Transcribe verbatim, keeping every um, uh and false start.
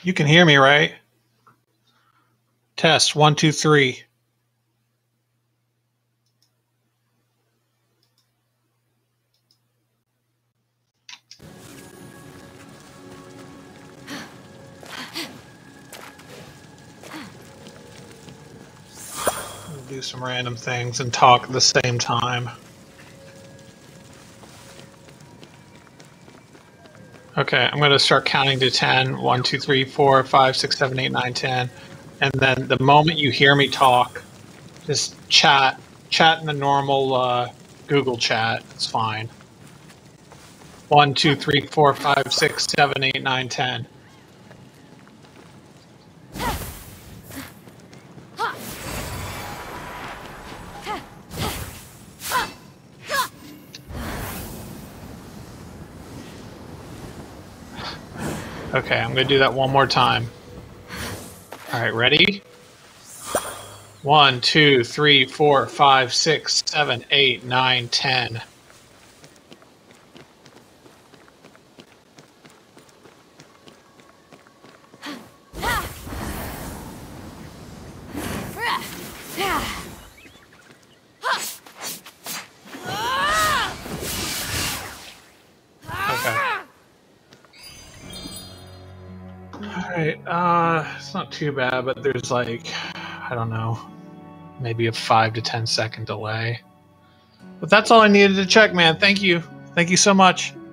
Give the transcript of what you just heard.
You can hear me, right? Test one, two, three. We'll do some random things and talk at the same time. Okay, I'm going to start counting to ten. one, two, three, four, five, six, seven, eight, nine, ten. And then the moment you hear me talk, just chat. Chat in the normal uh, Google chat. It's fine. one, two, three, four, five, six, seven, eight, nine, ten. Okay, I'm going to do that one more time. All right, ready? One, two, three, four, five, six, seven, eight, nine, ten. Alright, uh, it's not too bad, but there's like, I don't know, maybe a five to ten second delay. But that's all I needed to check, man. Thank you. Thank you so much.